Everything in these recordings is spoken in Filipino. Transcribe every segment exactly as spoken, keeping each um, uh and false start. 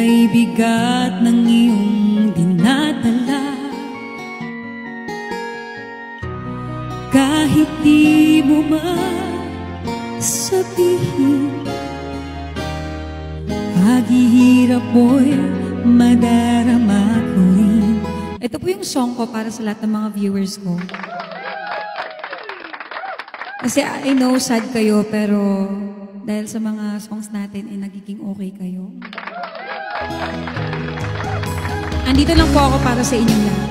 Kay bigat ng iyong dinadala, kahit di mo masabihin, paghihirap mo'y madarama ko rin. Ito po yung song ko para sa lahat ng mga viewers ko. Kasi I know sad kayo, pero dahil sa mga songs natin ay nagiging okay kayo. Andito lang po ako para sa inyo lahat.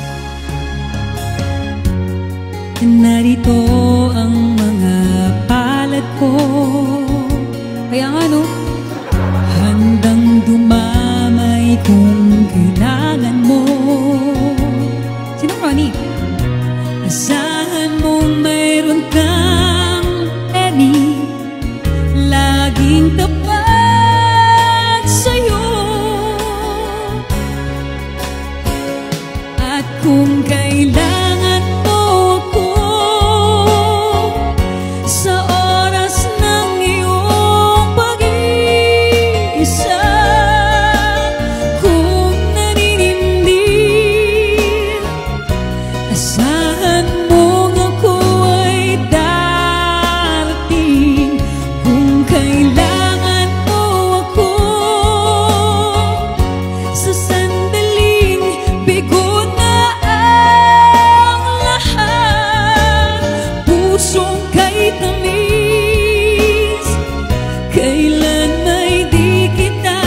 Narito ang mga palad ko, kaya nga no, handang dumamay kung kailangan mo. Sino Ronnie? Asahan mong mayroon kang any, laging tapat sa'yo. At kung kailangan mo ako sa oras ng iyong pag-iisa, kung naninindig, asahan mong ako ay darating. Kung kailangan mo ako sa sandaling bigo na ang lahat, pusong kay tamis, kailan may di kita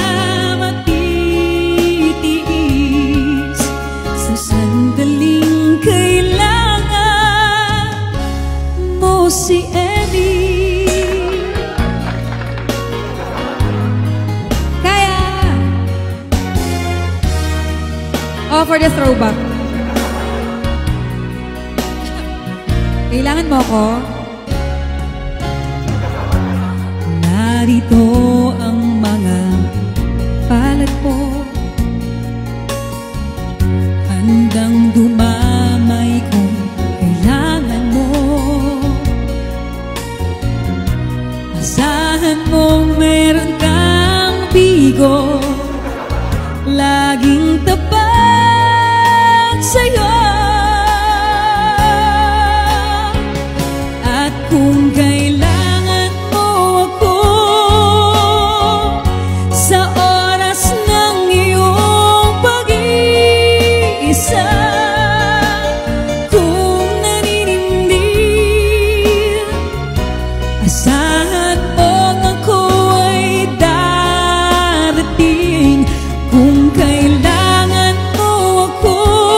matitiis. Sa sandaling kailangan mo si Eddie. Kaya oh, for the throwback, kailangan mo ko. Narito ang mga palad ko, handang dumamay kung kailangan mo. Asahan mong meron kang bigo, laging tapat sa'yo. At kung kailangan mo ako sa oras ng iyong pag-iisa, kung naninindig, asahan mong ako ay darating. Kung kailangan mo ako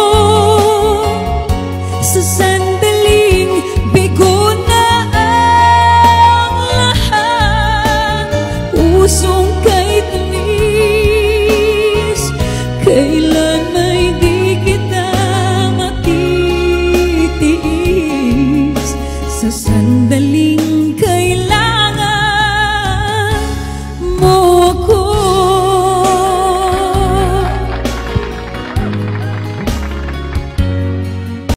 sa sandaling bigo na ang lahat, pusong kay tamis, kailan may di kita matitiis. Sa sandaling